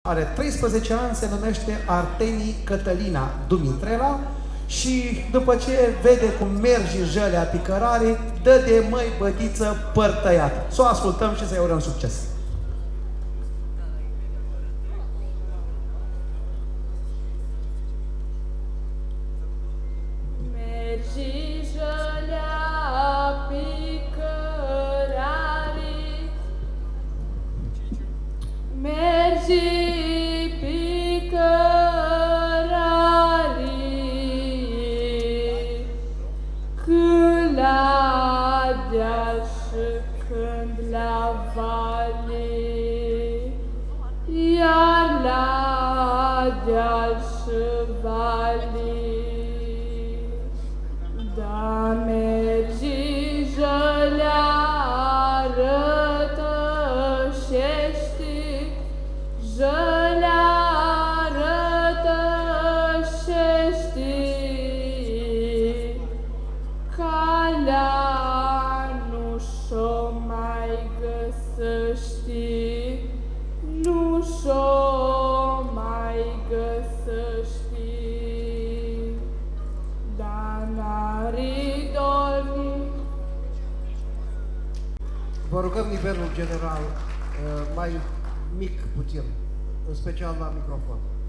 Are 13 ani, se numește Arteni Cătălina Dumitrela și după ce vede cum merge jălea picărarii, dă de măi bătiță păr tăiat. Să o ascultăm și să-i urăm succes. Iar la deal și vali, da mergi jălea rătășești, jălea rătășești, calea nu și-o mai găsești. Nu și-o mai găsești, dar n-ari dorni. Vă rugăm nivelul general mai mic puțin, în special la microfon.